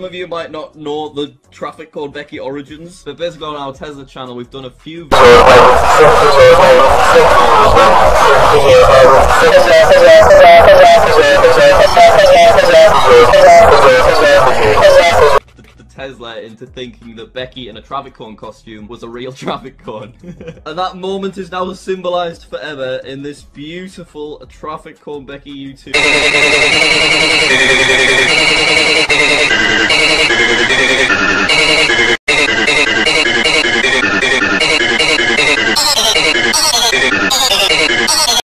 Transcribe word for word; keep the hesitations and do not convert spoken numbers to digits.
some of you might not know the Traffic Cone Becky origins, but basically on our Tesla channel we've done a few Tesla into thinking that Becky in a traffic cone costume was a real traffic cone. And that moment is now symbolised forever in this beautiful Traffic Cone Becky YouTube.